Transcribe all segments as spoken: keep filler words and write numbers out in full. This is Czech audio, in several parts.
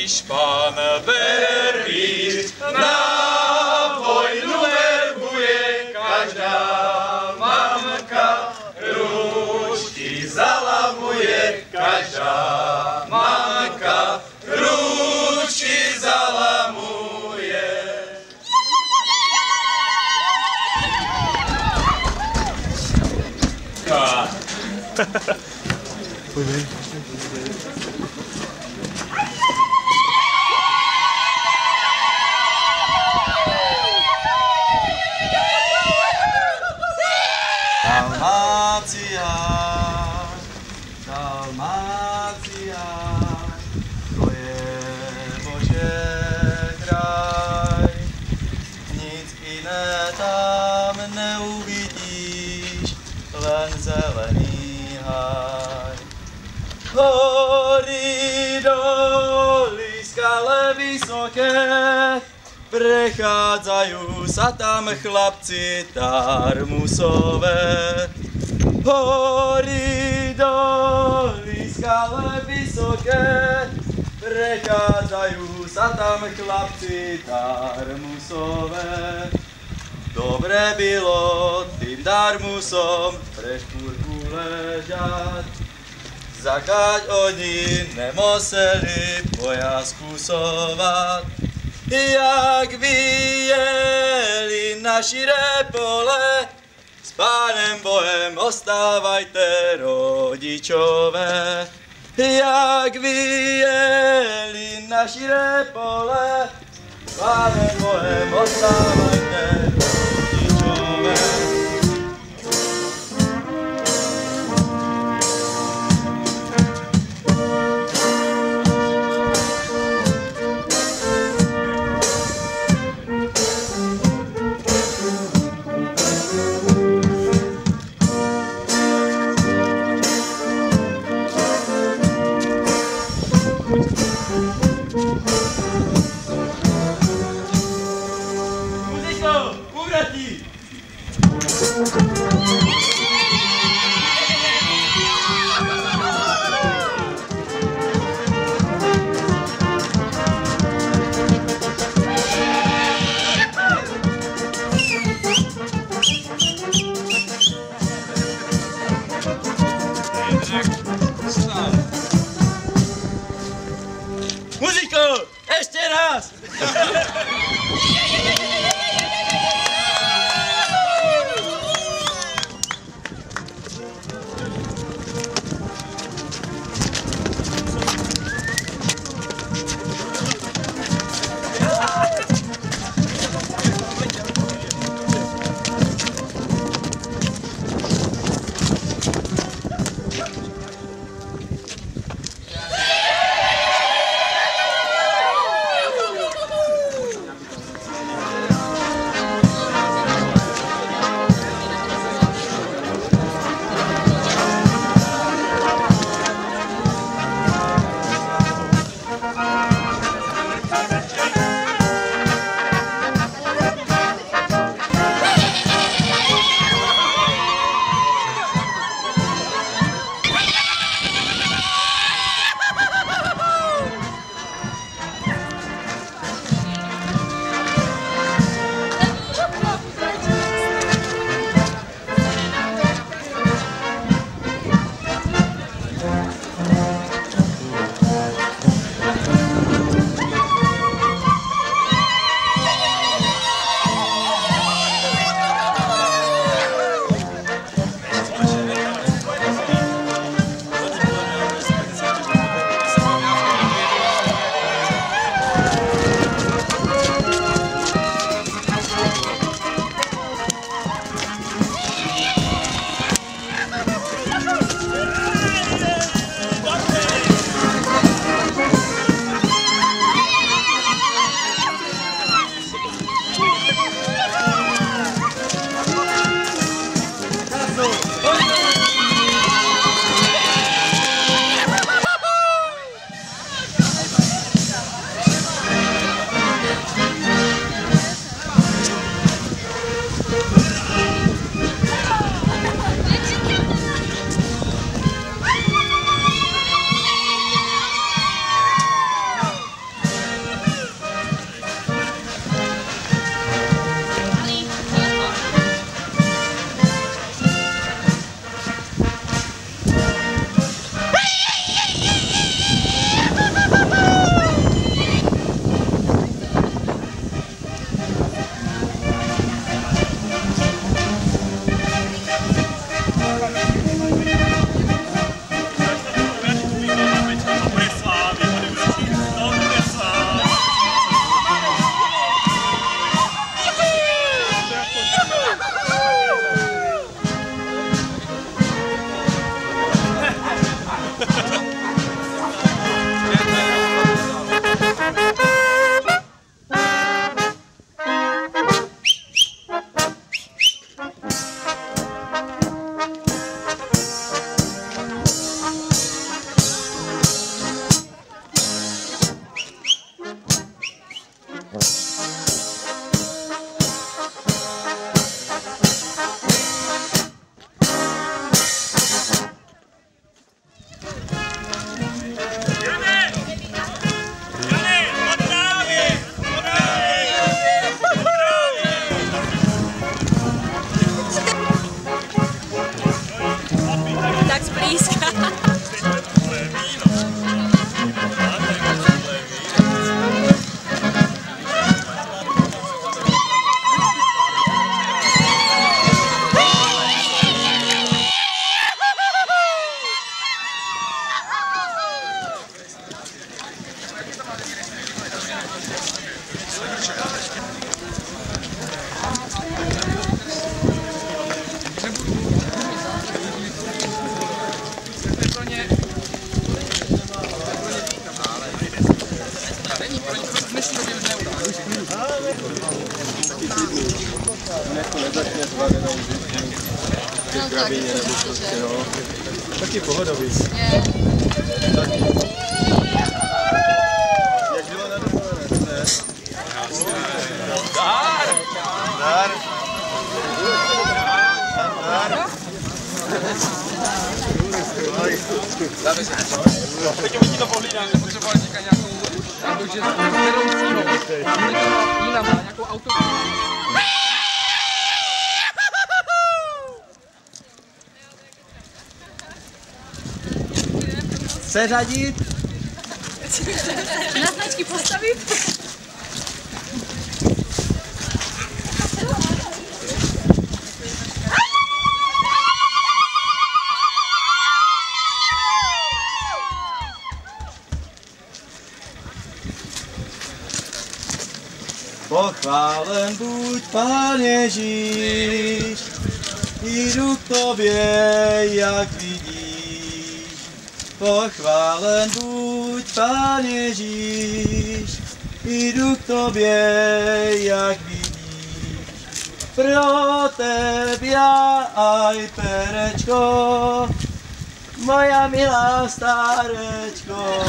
když pán Berlín na vojnu verbuje, každá mamka ručky zalamuje, každá mamka ručky zalamuje. Dalmácia, Dalmácia, to je Bože kraj, nic jiné tam neuvidíš, len zelený háj. Hory, doly, skale vysoké, prechádzajú sa tam chlapci tarmusové. Hory, doly, skale vysoké, prechádzajú sa tam chlapci tarmusové. Dobre bylo tým darmusom pre špúrku ležať, zakať oni nemuseli boja skúsovať. Jak vyjeli na širé pole, s Pánem Bohem ostávajte rodičové. Jak vyjeli na širé pole, s Pánem Bohem ostávajte rodičové. Muziko, ešte raz! Tak zblízka. Taky pohodový. Jak bylo na dovolené? Zdar! Zdar! Zdar! Teď uvidí to pohlídám. Potřebovali říkat nějakou, jakože vedoucího. Jiná má nějakou auto. Seřadit. Na značky postavit. Pochválen buď, Pán Ježíš, jdu k tobě, jak vidíš. Pochválen buď, Pán Ježíš, jdu k tobě, jak vidíš. Pro tebe aj perečko, moja milá starečko.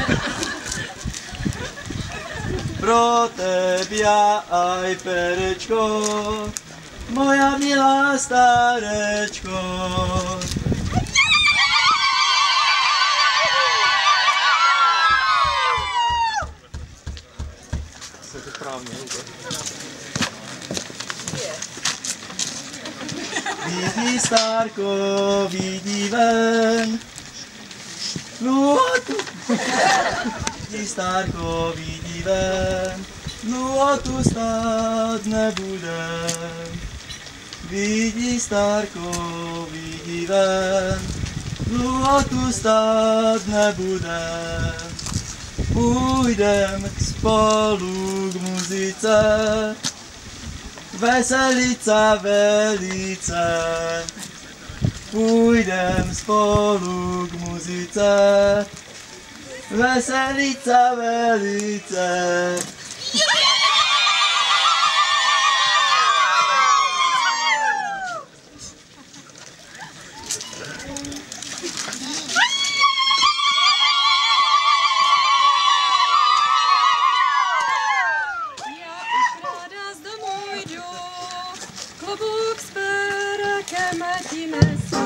Pro tebe aj perečko, moja milá starečko. Vidí starko, vidí ven, no tu. Vidí starko, vidí ven, no a tu stát nebudem. Vidí starko, vidí ven, no a tu stát nebudem. Půjdem spolu k muzice, veselice velice. Půjdem spolu k muzice, veselice velice. Klobuk s perkem ti nesu.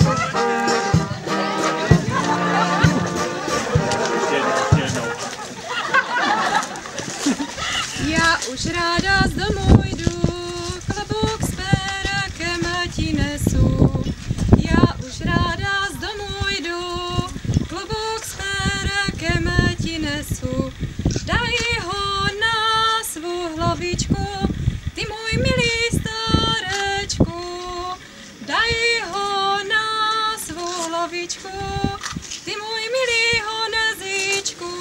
Já už ráda z domu jdu, klobuk s perkem ti nesu. Já už ráda z domu jdu, klobuk s perkem ti nesu. Daj ho na svou hlavičku, ty můj milý starečku. Daj ho na svou hlavičku, ty můj milý honezíčku.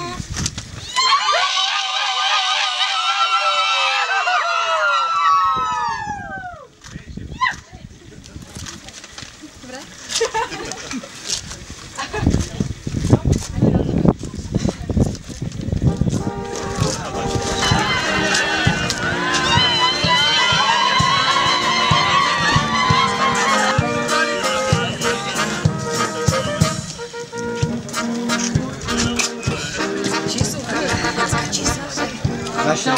Dobré? Naše.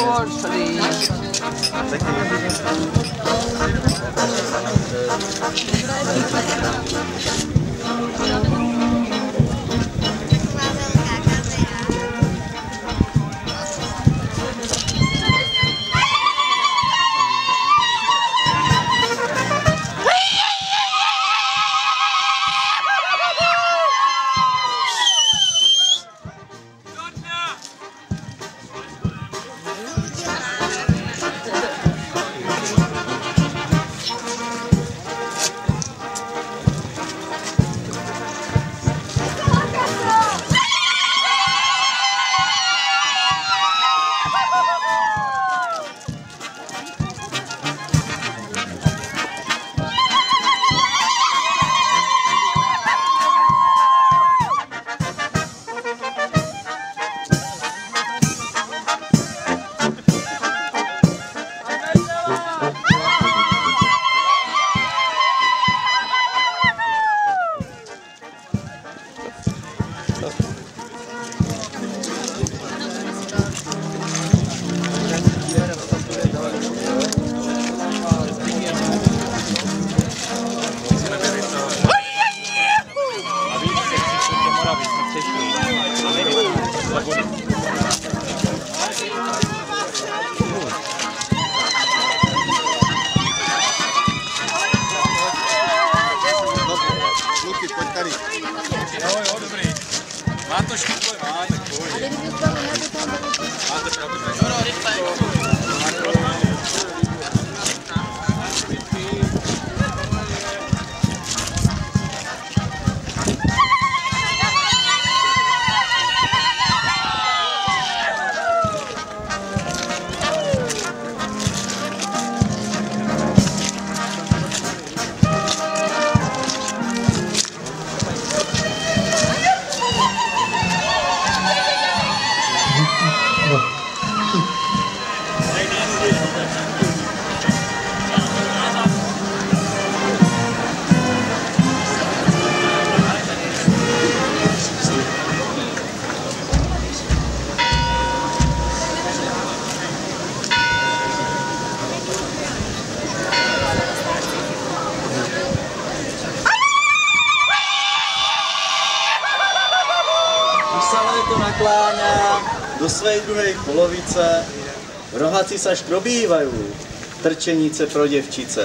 Nakláňa do svej druhej polovice, rohaci sa škrobývajú, trčenice pro děvčice.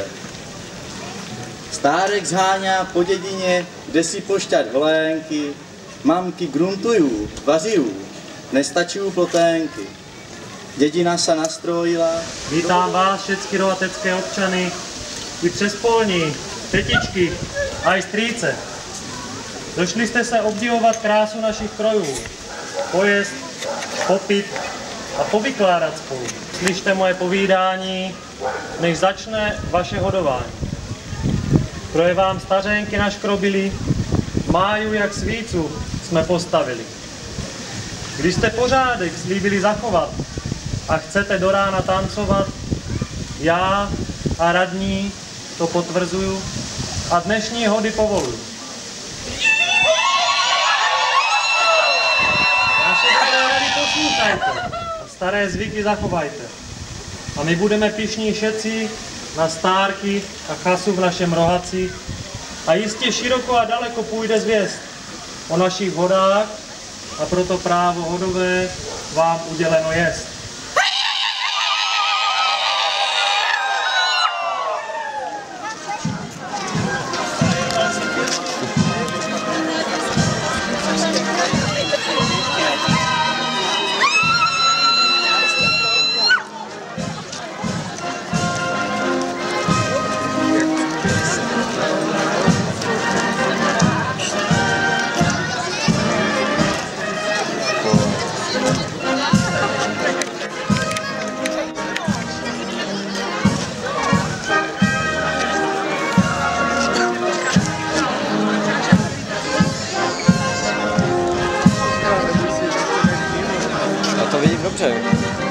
Stárek zháňa po dědině, kde si pošťať holénky, mamky gruntujú, vařijú, nestačujú ploténky. Dědina sa nastrojila. Vítám vás, všetky rohatecké občany, i přes polní, tetičky a i strýce. Došli jste se obdivovat krásu našich krojů, pojezd, popit a povykládat spolu. Slyšte moje povídání, než začne vaše hodování. Kroje vám stařenky naškrobili, máju jak svícu jsme postavili. Když jste pořádek slíbili zachovat a chcete do rána tancovat, já a radní to potvrzuju a dnešní hody povoluju. Naše dobré rady poslouchajte a staré zvyky zachovajte. A my budeme pyšní všetci na stárky a chasu v našem Rohaci a jistě široko a daleko půjde zvěst o našich hodách a proto právo hodové vám uděleno jest. To vidím dobře.